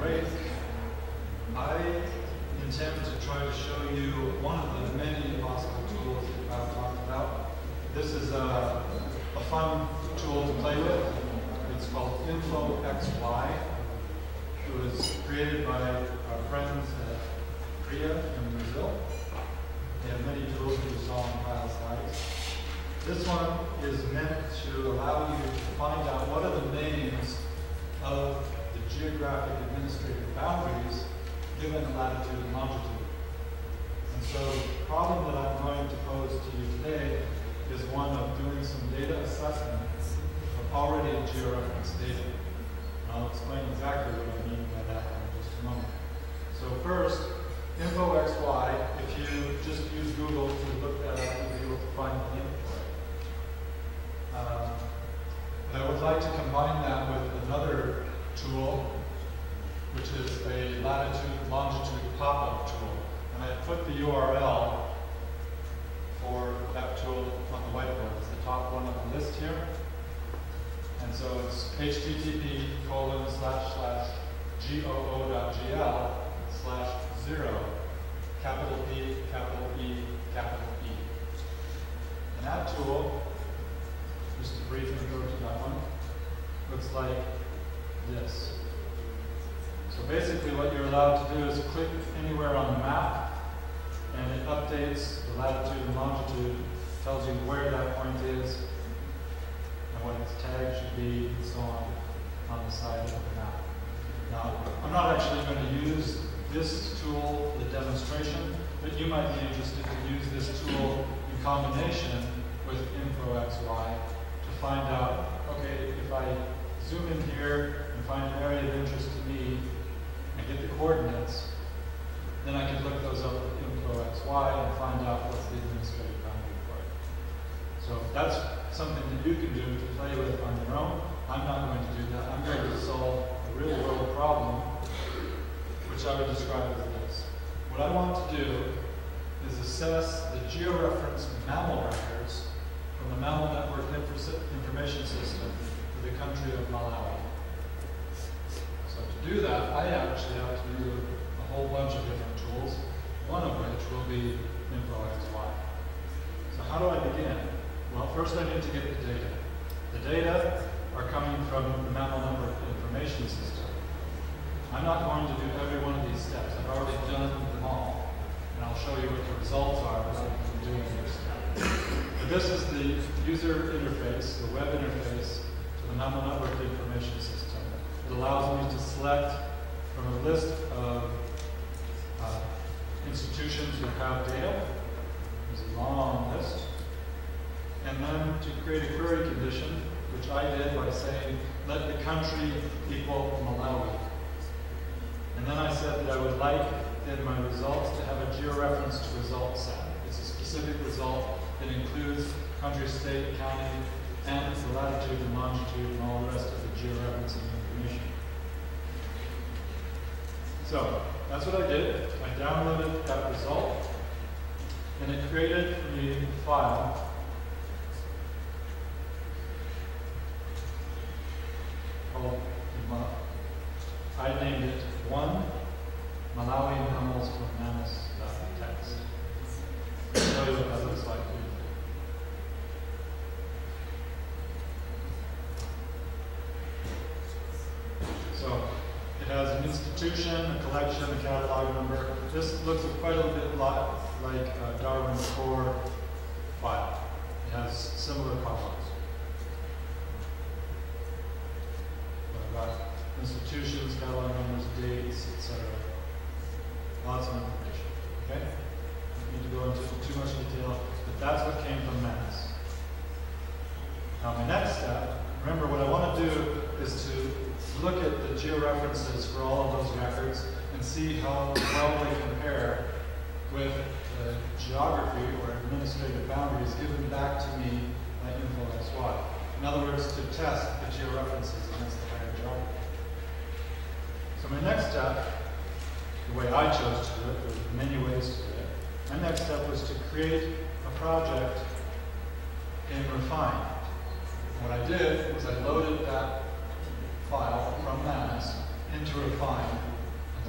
Great. I intend to try to show you one of the many possible tools that I've talked about. This is a fun tool to play with. It's called InfoXY. It was created by our friends at Korea in Brazil. They have many tools that you saw on Kyle's slides. This one is meant to allow you to find out what are the names of the geographic administrative boundaries given the latitude and longitude. And so the problem that I'm going to pose to you today is one of doing some data assessment of already georeferenced data. And I'll explain exactly what I mean by that in just a moment. So first, InfoXY, if you just use Google to look that up, you'll be able to find the link for it. But I would like to combine that with another tool, which is a latitude-longitude pop-up tool. And I put the URL for that tool on the whiteboard. It's the top one on the list here. And so it's http://goo.gl/0, capital P, capital E, capital E. And that tool, just to briefly go to that one, looks like this. So basically what you're allowed to do is click anywhere on the map, and it updates the latitude and longitude, tells you where that point is, and what its tag should be, and so on the side of the map. Now, I'm not actually going to use this tool for the demonstration, but you might be interested to use this tool in combination with InfoXY to find out, okay, if I zoom in here and find an area of interest to me and get the coordinates, then I can look those up with InfoXY and find out what's the administrative boundary for it. So that's something that you can do to play with on your own. I'm not going to do that. I'm going to solve a real-world problem, which I would describe as this. What I want to do is assess the georeferenced mammal records from the Mammal Network Information System for the country of Malawi. So to do that, I actually have to use a whole bunch of different tools, one of which will be InfoXY. So how do I begin? Well, first I need to get the data. The data are coming from the Mammal Network Information System. I'm not going to do every one of these steps. I've already done them all. And I'll show you what the results are without doing each step. But this is the user interface, the web interface to the Mammal Network Information System. It allows me to select from a list of institutions that have data. There's a long list. And then to create a query condition, which I did by saying, let the country equal Malawi. And then I said that I would like in my results to have a georeferenced result set. It's a specific result that includes country, state, county, and the latitude and longitude and all the rest of the georeferencing information. So that's what I did. I downloaded that result, and it created for me a file called, I named it 1 Malawi mammals with mammoths.txt. I'll show you what that looks like. So it has an institution, a collection, a catalog number. This looks quite a bit like a Darwin core file. It has similar columns. I've got institutions, catalog numbers, dates, etc. Lots of information. Okay? I don't need to go into too much detail, but that's what came from MAS. Now my next step, remember what I want to do is to look at the georeferences for all of those records and see how well they compare with the geography or administrative boundaries given back to me by InfoXY. In other words, to test the georeferences against the higher geography. So my next step, the way I chose to do it, there were many ways to do it. My next step was to create a project in Refine. What I did was I loaded that file from MAS into Refine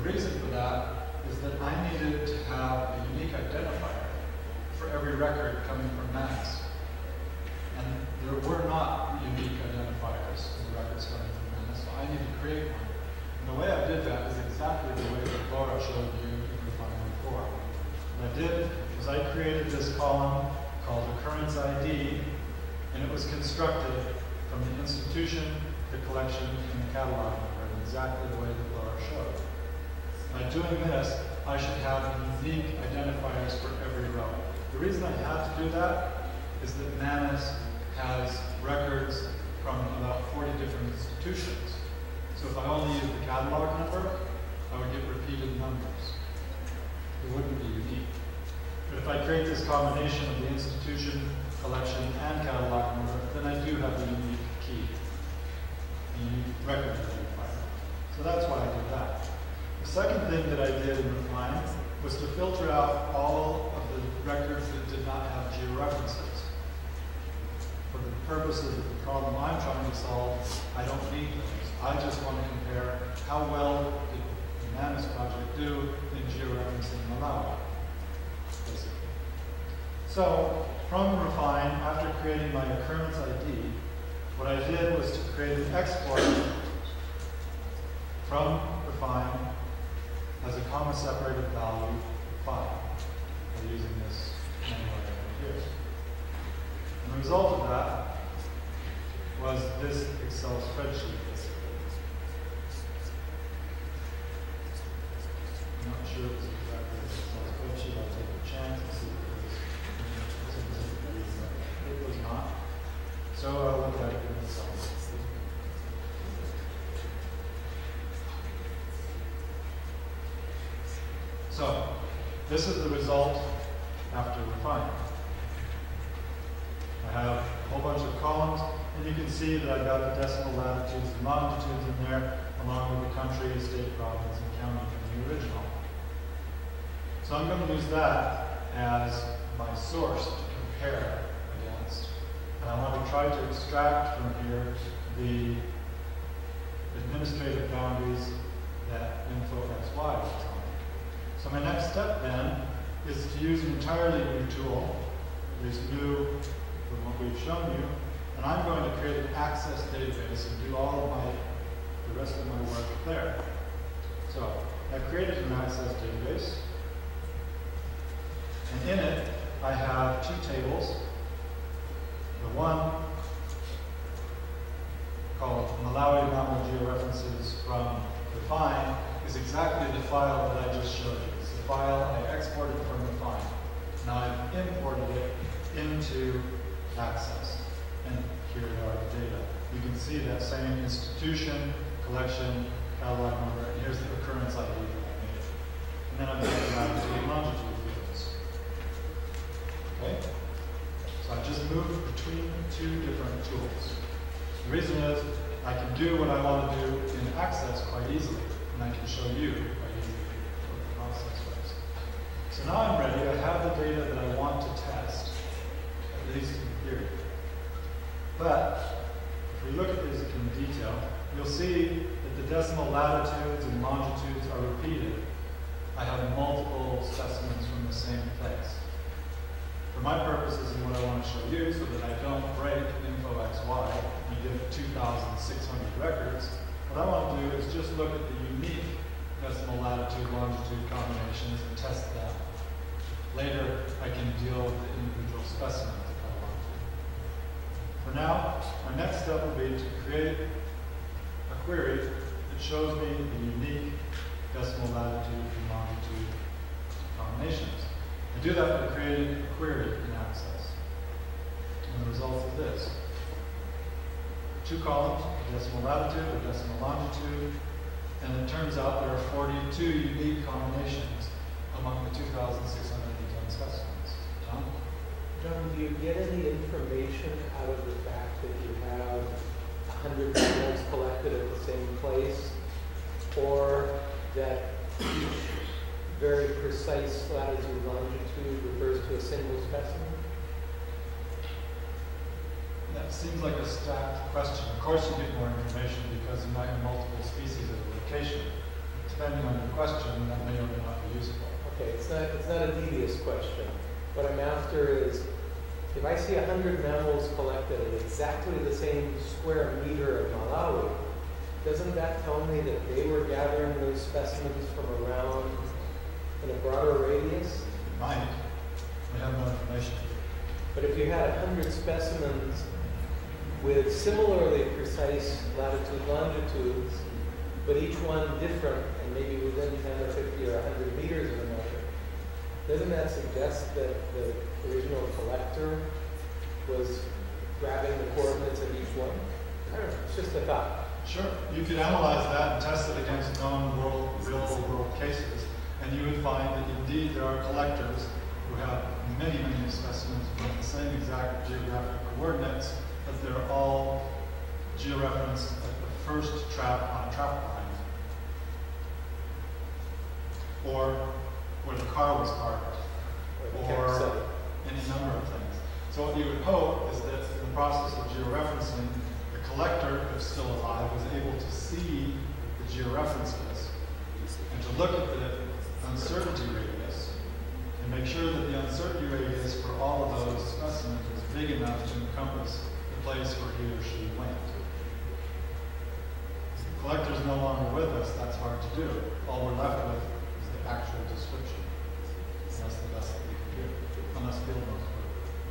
The reason for that is that I needed to have a unique identifier for every record coming from MANUS. And there were not unique identifiers in the records coming from MANUS, so I needed to create one. And the way I did that is exactly the way that Laura showed you in Refine before. What I did was I created this column called Occurrence ID, and it was constructed from the institution, the collection, and the catalog number in exactly the way that Laura showed. By doing this, I should have unique identifiers for every row. The reason I had to do that is that MANUS has records from about 40 different institutions. So if I only use the catalog number, I would get repeated numbers. It wouldn't be unique. But if I create this combination of the institution, collection, and catalog number, then I do have a unique key, a unique record identifier. So that's why I did that. The second thing that I did in Refine was to filter out all of the records that did not have georeferences. For the purposes of the problem I'm trying to solve, I don't need those. I just want to compare how well did the MANUS project do in georeferencing Malawi, basically. So, from Refine, after creating my occurrence ID, what I did was to create an export from Refine as a comma-separated value file by using this menu right here. And the result of that was this Excel spreadsheet, basically. I'm not sure if it's exactly this Excel spreadsheet. I'll take a chance and see if it is. It was not. So I'll look at it in Excel. So, this is the result after Refine. I have a whole bunch of columns, and you can see that I've got the decimal latitudes and longitudes in there, along with the country, state, province, and county from the original. So I'm going to use that as my source to compare against. And I want to try to extract from here the administrative boundaries that InfoXY was telling me. So my next step then is to use an entirely new tool, at least new from what we've shown you, and I'm going to create an access database and do all of the rest of my work there. So I created an access database, and in it I have two tables. The one called Malawi Mammal Georeferences from Refine is exactly the file that I just showed you. It's the file I exported from Refine. Now I've imported it into Access. And here are the data. You can see that same institution, collection, catalog number, and here's the occurrence ID that I made. And then I'm going to latitude and longitude fields. Okay? So I just moved between two different tools. The reason is I can do what I want to do in Access quite easily, and I can show you quite easily what the process was. So now I'm ready. I have the data that I want to test, at least in theory. But if we look at this in detail, you'll see that the decimal latitudes and longitudes are repeated. I have multiple specimens from the same place. For my purposes and what I want to show you, so that I don't break InfoXY and give 2,600 records, what I want to do is just look at the unique decimal latitude, longitude combinations and test them. Later, I can deal with the individual specimens if I want to. For now, my next step will be to create a query that shows me the unique decimal latitude and longitude combinations. I do that by creating a query in Access. And the result is this. Two columns, a decimal latitude, a decimal longitude, and it turns out there are 42 unique combinations among the 2,610 specimens. John? John, do you get any information out of the fact that you have 100 samples collected at the same place, or that each very precise latitude and longitude refers to a single specimen? That seems like a stacked question. Of course you get more information because you might have multiple species at a location. Depending on your question, that may or may not be useful. Okay, it's not a devious question. What I'm after is, if I see 100 mammals collected at exactly the same square meter of Malawi, doesn't that tell me that they were gathering those specimens from around in a broader radius? Might. We have no information. But if you had 100 specimens with similarly precise latitude, longitudes, but each one different and maybe within 10 or 50 or 100 meters of another, doesn't that suggest that the original collector was grabbing the coordinates of each one? I don't know, it's just a thought. Sure. You could analyze that and test it against known real-world cases, and you would find that indeed there are collectors who have many, many specimens with the same exact geographic coordinates, but they're all georeferenced at the first trap on a trap line, or where the car was parked, or any number of things. So what you would hope is that in the process of georeferencing, the collector, if still alive, was able to see the georeferences and to look at the uncertainty radius and make sure that the uncertainty radius for all of those specimens was big enough to encompass the place where he or she went. If the collector's no longer with us, that's hard to do. All we're left with is the actual description. And that's the best that we can do, unless field notes work.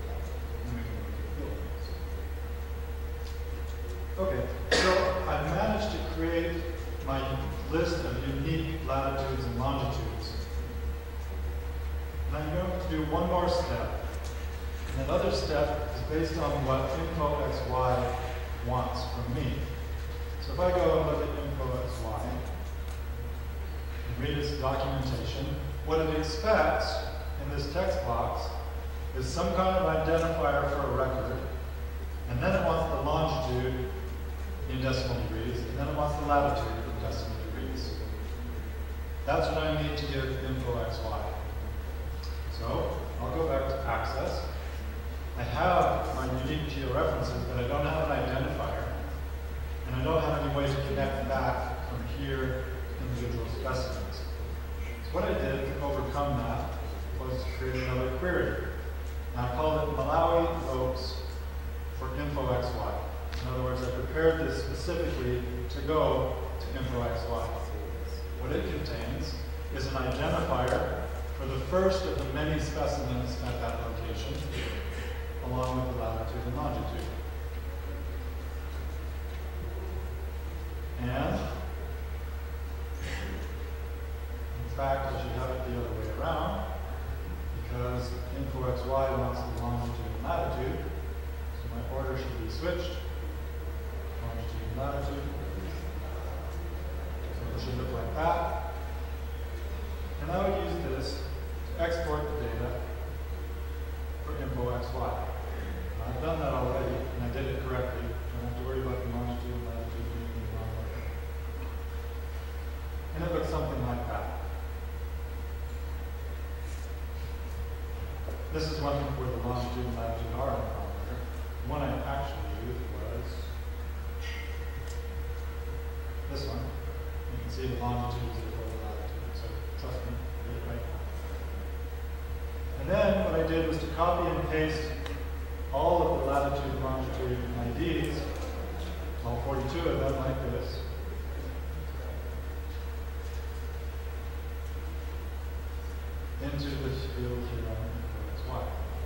Okay, so I've managed to create my list of unique latitudes and longitudes. And I'm going to do one more step. And that other step is based on what InfoXY wants from me. So if I go and look at InfoXY and read its documentation, what it expects in this text box is some kind of identifier for a record, and then it wants the longitude in decimal degrees, and then it wants the latitude in decimal degrees. That's what I need to give InfoXY. So I'll go back to Access. I have my unique georeferences, but I don't have an identifier, and I don't have any way to connect back from here to individual specimens. So what I did to overcome that was to create another query. And I called it Malawi Oaks for InfoXY. In other words, I prepared this specifically to go to InfoXY. What it contains is an identifier for the first of the many specimens at that location, along with the latitude and longitude. And, in fact, I should have it the other way around, because InfoXY wants the longitude and latitude, so my order should be switched. Longitude and latitude. So it should look like that. And I would use this to export the data for InfoXY. I've done that already, and I did it correctly. Don't have to worry about the longitude and latitude being in the wrong order. And it looks something like that. This is one where the longitude and latitude are in the wrong order. The one I actually used was this one. You can see the longitude is before the latitude, so trust me, I did it right. And then what I did was to copy and paste all of the latitude and longitude IDs, all 42 of them like this, into this field here on InfoXY.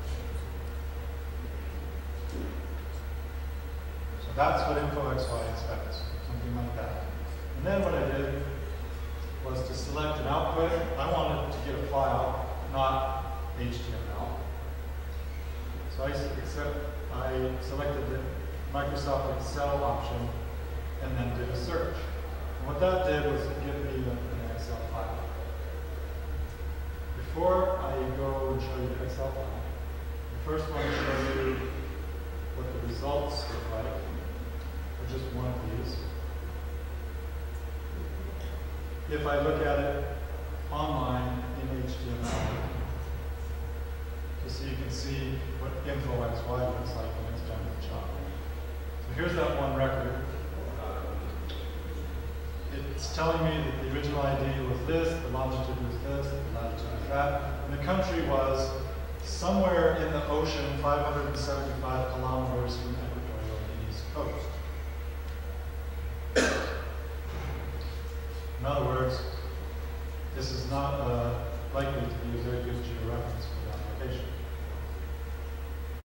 So that's what InfoXY expects, something like that. And then what I did was to select an output. I wanted to get a file, not HTML. So I selected the Microsoft Excel option and then did a search. And what that did was give me an Excel file. Before I go and show you the Excel file, I first want to show you what the results look like for just one of these. If I look at it online in HTML, just so you can see what InfoXY looks like when it's done the job. So here's that one record. It it's telling me that the original ID was this, the longitude was this, the latitude was that, and the country was somewhere in the ocean, 575 kilometers from Equatorial Guinea's coast. In other words, this is not likely to be a very good georeference for the application.